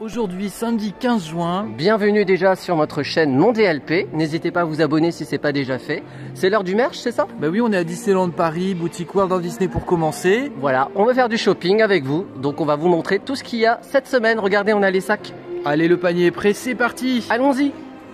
Aujourd'hui, samedi 15 juin. Bienvenue déjà sur notre chaîne MonDLP. N'hésitez pas à vous abonner si ce n'est pas déjà fait. C'est l'heure du merch, c'est ça? Bah oui, on est à Disneyland Paris, boutique World of Disney pour commencer. Voilà, on va faire du shopping avec vous. Donc on va vous montrer tout ce qu'il y a cette semaine. Regardez, on a les sacs. Allez, le panier est prêt, c'est parti. Allons-y.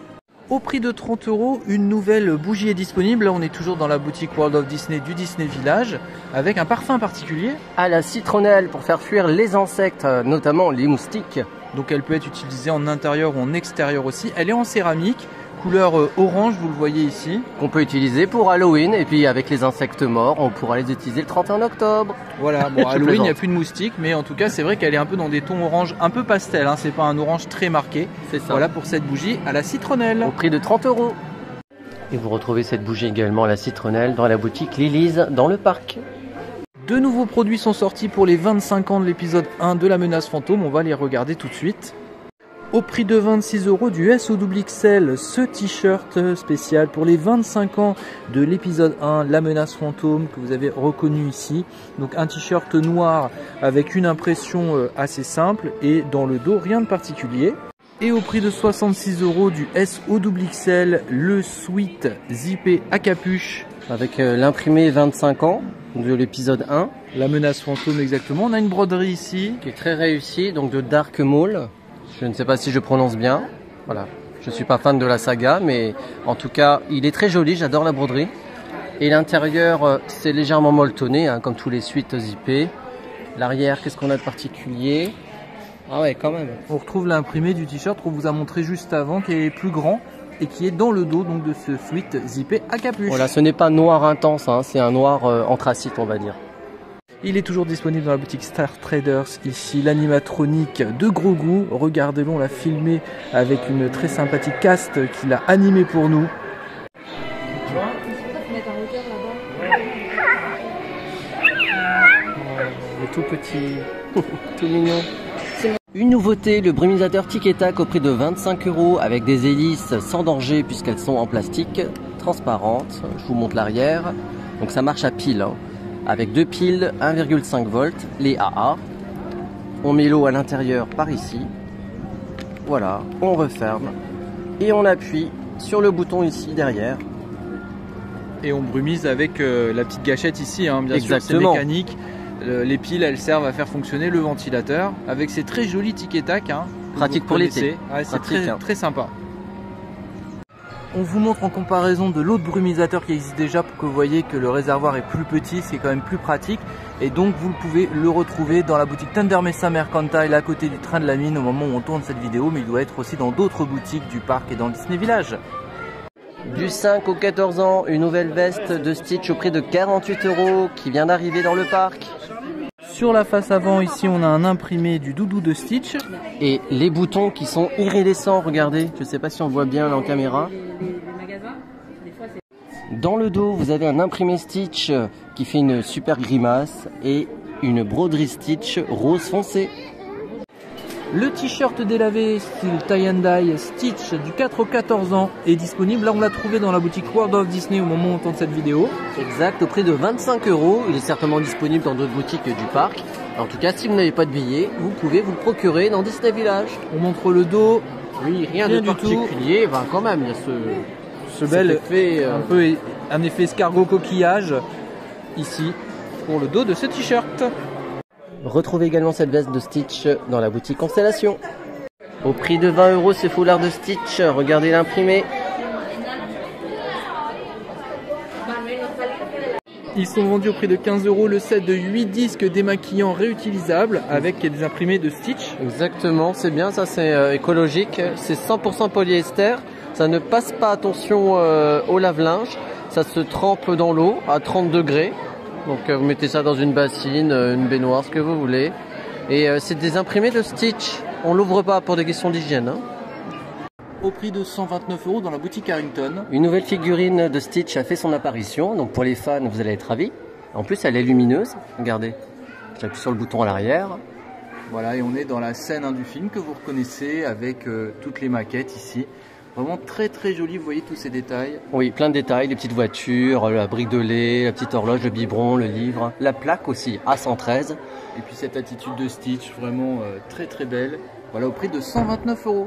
Au prix de 30 €, une nouvelle bougie est disponible. Là, on est toujours dans la boutique World of Disney du Disney Village avec un parfum particulier. À la citronnelle pour faire fuir les insectes, notamment les moustiques. Donc elle peut être utilisée en intérieur ou en extérieur aussi. Elle est en céramique, couleur orange, vous le voyez ici. Qu'on peut utiliser pour Halloween et puis avec les insectes morts, on pourra les utiliser le 31 octobre. Voilà, bon, Halloween, il n'y a plus de moustiques, mais en tout cas, c'est vrai qu'elle est un peu dans des tons orange, un peu pastel, hein, c'est pas un orange très marqué. C'est ça. Voilà pour cette bougie à la citronnelle. Au prix de 30 €. Et vous retrouvez cette bougie également à la citronnelle dans la boutique Lily's dans le parc. Deux nouveaux produits sont sortis pour les 25 ans de l'épisode 1 de la menace fantôme, on va les regarder tout de suite. Au prix de 26 € du SOXXL, ce t-shirt spécial pour les 25 ans de l'épisode 1, la menace fantôme, que vous avez reconnu ici. Donc un t-shirt noir avec une impression assez simple et dans le dos rien de particulier. Et au prix de 66 € du SOXXL, le sweat zippé à capuche. Avec l'imprimé 25 ans de l'épisode 1. La menace fantôme exactement. On a une broderie ici. Qui est très réussie, donc de Dark Maul. Je ne sais pas si je prononce bien. Voilà. Je ne suis pas fan de la saga, mais en tout cas, il est très joli. J'adore la broderie. Et l'intérieur, c'est légèrement molletonné, hein, comme tous les suites zippés. L'arrière, qu'est-ce qu'on a de particulier? Ah ouais, quand même. On retrouve l'imprimé du t-shirt qu'on vous a montré juste avant, qui est plus grand et qui est dans le dos donc de ce sweat zippé à capuche. Voilà, ce n'est pas noir intense, hein, c'est un noir anthracite, on va dire. Il est toujours disponible dans la boutique Star Traders, ici l'animatronique de Grogu. Regardez-le, on l'a filmé avec une très sympathique cast qui l'a animé pour nous. Tu vois ? Il est tout petit, tout mignon. Une nouveauté, le brumisateur Tic et Tac au prix de 25 € avec des hélices sans danger puisqu'elles sont en plastique, transparentes. Je vous montre l'arrière. Donc ça marche à pile, hein, avec deux piles 1,5 volts, les AA. On met l'eau à l'intérieur par ici. Voilà, on referme et on appuie sur le bouton ici derrière. Et on brumise avec la petite gâchette ici, hein, bien sûr, c'est mécanique. Les piles, elles servent à faire fonctionner le ventilateur avec ces très jolis Tic et Tac. Hein, pratique pour l'été. Ouais, c'est très sympa. On vous montre en comparaison de l'autre brumisateur qui existe déjà pour que vous voyez que le réservoir est plus petit, c'est quand même plus pratique. Et donc vous pouvez le retrouver dans la boutique Thunder Mesa Mercantile à côté du train de la mine au moment où on tourne cette vidéo, mais il doit être aussi dans d'autres boutiques du parc et dans le Disney Village. Du 5 au 14 ans, une nouvelle veste de Stitch au prix de 48 € qui vient d'arriver dans le parc. Sur la face avant, ici, on a un imprimé du doudou de Stitch. Et les boutons qui sont iridescents, regardez. Je ne sais pas si on voit bien là en caméra. Dans le dos, vous avez un imprimé Stitch qui fait une super grimace et une broderie Stitch rose foncé. Le t-shirt délavé style tie and dye Stitch du 4 au 14 ans est disponible. Là, on l'a trouvé dans la boutique World of Disney au moment où on tourne cette vidéo. Exact, au prix de 25 €. Il est certainement disponible dans d'autres boutiques du parc. En tout cas, si vous n'avez pas de billet, vous pouvez vous le procurer dans Disney Village. On montre le dos. Oui, rien de particulier. Ben, quand même, il y a ce bel effet, un effet escargot coquillage ici pour le dos de ce t-shirt. Retrouvez également cette veste de Stitch dans la boutique Constellation. Au prix de 20 €, ce foulard de Stitch, regardez l'imprimé. Ils sont vendus au prix de 15 € le set de 8 disques démaquillants réutilisables avec des imprimés de Stitch. Exactement, c'est bien, ça c'est écologique, c'est 100% polyester, ça ne passe pas, attention, au lave-linge, ça se trempe dans l'eau à 30 degrés. Donc vous mettez ça dans une bassine, une baignoire, ce que vous voulez. Et c'est des imprimés de Stitch. On l'ouvre pas pour des questions d'hygiène. Hein. Au prix de 129 € dans la boutique Harrington. Une nouvelle figurine de Stitch a fait son apparition. Donc pour les fans, vous allez être ravis. En plus, elle est lumineuse. Regardez. J'appuie sur le bouton à l'arrière. Voilà, et on est dans la scène du film que vous reconnaissez avec toutes les maquettes ici. Vraiment très joli, vous voyez tous ces détails. Oui, plein de détails, les petites voitures, la brique de lait, la petite horloge, le biberon, le livre, la plaque aussi, A113. Et puis cette attitude de Stitch, vraiment très belle. Voilà, au prix de 129 €.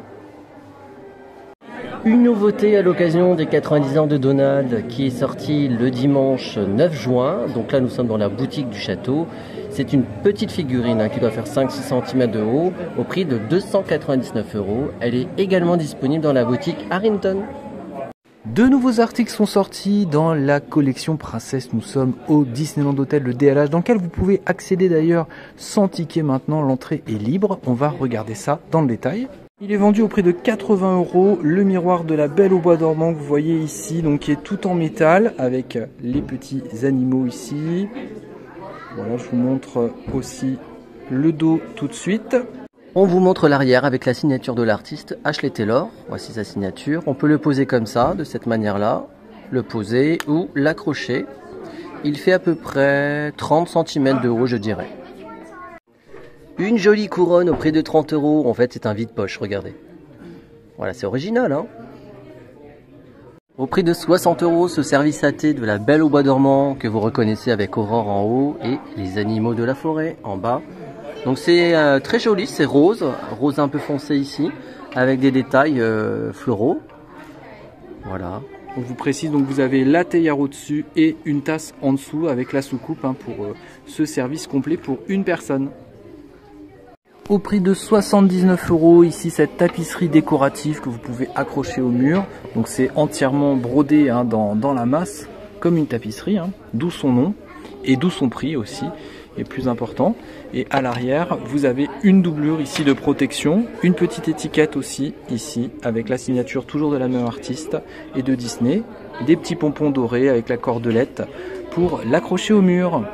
Une nouveauté à l'occasion des 90 ans de Donald qui est sortie le dimanche 9 juin. Donc là, nous sommes dans la boutique du château. C'est une petite figurine qui doit faire 5-6 cm de haut au prix de 299 €. Elle est également disponible dans la boutique Harrington. Deux nouveaux articles sont sortis dans la collection Princesse. Nous sommes au Disneyland Hotel, le DLH, dans lequel vous pouvez accéder d'ailleurs sans ticket maintenant. L'entrée est libre. On va regarder ça dans le détail. Il est vendu au prix de 80 €. Le miroir de la Belle au bois dormant que vous voyez ici, donc qui est tout en métal avec les petits animaux ici. Voilà, je vous montre aussi le dos tout de suite. On vous montre l'arrière avec la signature de l'artiste Ashley Taylor. Voici sa signature. On peut le poser comme ça, de cette manière-là. Le poser ou l'accrocher. Il fait à peu près 30 cm de haut, je dirais. Une jolie couronne au prix de 30 €. En fait, c'est un vide-poche, regardez. Voilà, c'est original, hein. Au prix de 60 €, ce service à thé de la Belle au bois dormant que vous reconnaissez avec Aurore en haut et les animaux de la forêt en bas. Donc c'est très joli, c'est rose un peu foncé ici, avec des détails floraux. Voilà. On vous précise, donc vous avez la théière au-dessus et une tasse en dessous avec la soucoupe pour ce service complet pour une personne. Au prix de 79 €, ici cette tapisserie décorative que vous pouvez accrocher au mur. Donc c'est entièrement brodé dans la masse, comme une tapisserie, d'où son nom et d'où son prix aussi. Et plus important, et à l'arrière vous avez une doublure ici de protection, une petite étiquette aussi ici avec la signature toujours de la même artiste et de Disney, des petits pompons dorés avec la cordelette pour l'accrocher au mur.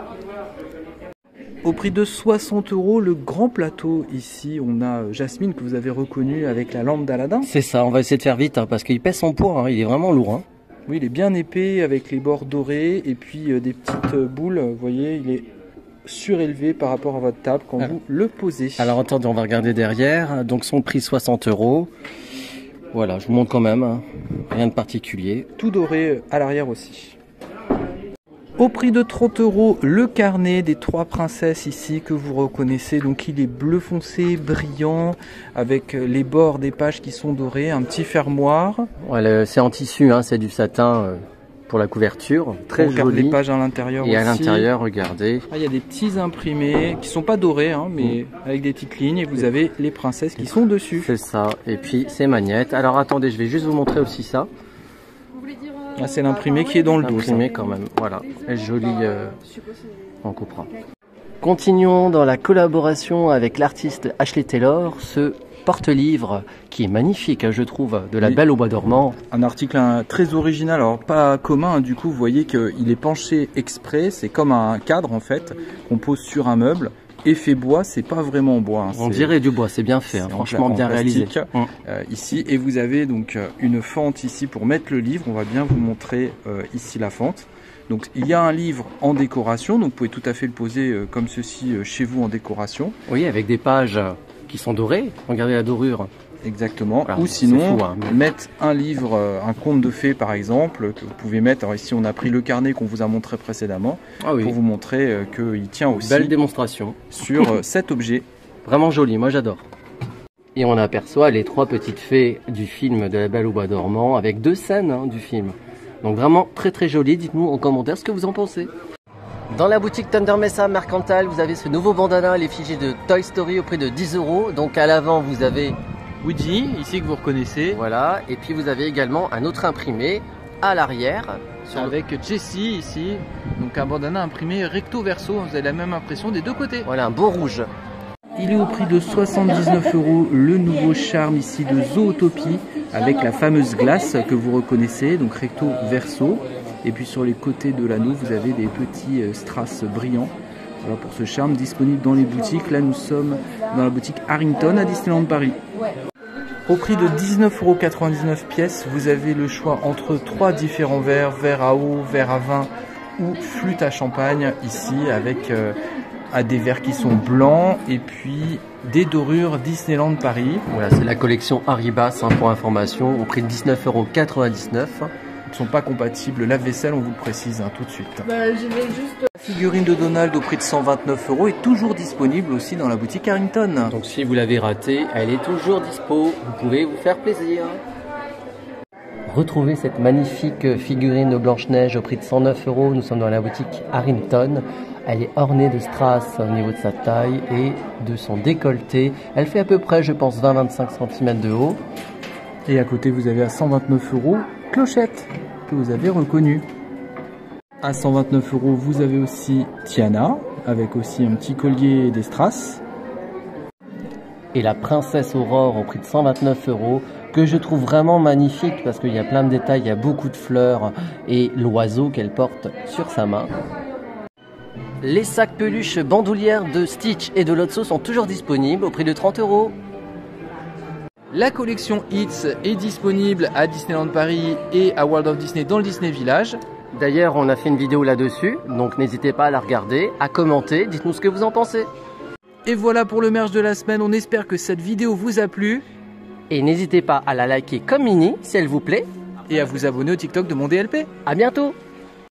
Au prix de 60 €, le grand plateau ici, on a Jasmine que vous avez reconnu avec la lampe d'Aladin. C'est ça, on va essayer de faire vite parce qu'il pèse son poids, il est vraiment lourd. Oui, il est bien épais avec les bords dorés et puis des petites boules, vous voyez, il est surélevé par rapport à votre table quand vous le posez. Alors attendez, on va regarder derrière. Donc son prix 60 €. Voilà, je vous montre quand même, rien de particulier. Tout doré à l'arrière aussi. Au prix de 30 €, le carnet des 3 princesses ici que vous reconnaissez. Donc il est bleu foncé, brillant, avec les bords des pages qui sont dorés, un petit fermoir. Ouais, c'est en tissu, c'est du satin. Pour la couverture, très on regarde joli. Les pages à l'intérieur aussi. Et à l'intérieur, regardez. Il y a des petits imprimés qui sont pas dorés, mais avec des petites lignes. Et vous avez les princesses qui sont dessus. C'est ça. Et puis ces magnettes. Alors attendez, je vais juste vous montrer aussi ça. C'est l'imprimé qui est dans le dos. L'imprimé quand même. Voilà. Et joli. On coupera. Continuons dans la collaboration avec l'artiste Ashley Taylor. Ce porte-livre qui est magnifique, je trouve, de la Belle au bois dormant. Un article très original, alors pas commun, du coup vous voyez qu'il est penché exprès, c'est comme un cadre en fait, qu'on pose sur un meuble. Effet bois, c'est pas vraiment bois. On dirait du bois, c'est bien fait, franchement bien réalisé. Ici, et vous avez donc une fente ici pour mettre le livre, on va bien vous montrer ici la fente. Donc il y a un livre en décoration, donc vous pouvez tout à fait le poser comme ceci chez vous en décoration. Oui, avec des pages qui sont dorées, regardez la dorure. Exactement, voilà, ou sinon mettre un livre, un conte de fées par exemple, que vous pouvez mettre. Alors ici on a pris le carnet qu'on vous a montré précédemment pour vous montrer qu'il tient aussi. Belle démonstration sur cet objet. Vraiment joli, moi j'adore. Et on aperçoit les 3 petites fées du film de la Belle au bois dormant avec 2 scènes du film. Donc vraiment très très joli, dites-nous en commentaire ce que vous en pensez. Dans la boutique Thunder Mesa Mercantile, vous avez ce nouveau bandana à l'effigie de Toy Story au prix de 10 €. Donc à l'avant, vous avez Woody, ici que vous reconnaissez. Voilà, et puis vous avez également un autre imprimé à l'arrière. Avec Jessie ici, donc un bandana imprimé recto verso, vous avez la même impression des deux côtés. Voilà, un beau rouge. Il est au prix de 79 €, le nouveau charme ici de Zootopie, avec la fameuse glace que vous reconnaissez, donc recto verso. Et puis sur les côtés de l'anneau, vous avez des petits strass brillants. Voilà pour ce charme disponible dans les boutiques. Là, nous sommes dans la boutique Harrington à Disneyland Paris. Au prix de 19,99 € pièce, vous avez le choix entre 3 différents verres, verre à eau, verre à vin ou flûte à champagne ici avec des verres qui sont blancs et puis des dorures Disneyland Paris. Voilà, c'est la collection Arribas pour information au prix de 19,99 €. ne sont pas compatibles lave-vaisselle, on vous le précise tout de suite. Bah, j'y vais juste... La figurine de Donald au prix de 129 € est toujours disponible aussi dans la boutique Harrington. Donc si vous l'avez raté, elle est toujours dispo, vous pouvez vous faire plaisir. Retrouvez cette magnifique figurine de Blanche-Neige au prix de 109 €. Nous sommes dans la boutique Harrington. Elle est ornée de strass au niveau de sa taille et de son décolleté. Elle fait à peu près, je pense, 20-25 cm de haut. Et à côté, vous avez à 129 € Clochette, que vous avez reconnue. À 129 €, vous avez aussi Tiana, avec aussi un petit collier et des strass. Et la princesse Aurore au prix de 129 €, que je trouve vraiment magnifique parce qu'il y a plein de détails, il y a beaucoup de fleurs et l'oiseau qu'elle porte sur sa main. Les sacs peluches bandoulières de Stitch et de Lotso sont toujours disponibles au prix de 30 €. La collection Hits est disponible à Disneyland Paris et à World of Disney dans le Disney Village. D'ailleurs, on a fait une vidéo là-dessus, donc n'hésitez pas à la regarder, à commenter, dites-nous ce que vous en pensez. Et voilà pour le merch de la semaine, on espère que cette vidéo vous a plu. Et n'hésitez pas à la liker comme Minnie si elle vous plaît. Et à vous abonner au TikTok de mon DLP. À bientôt!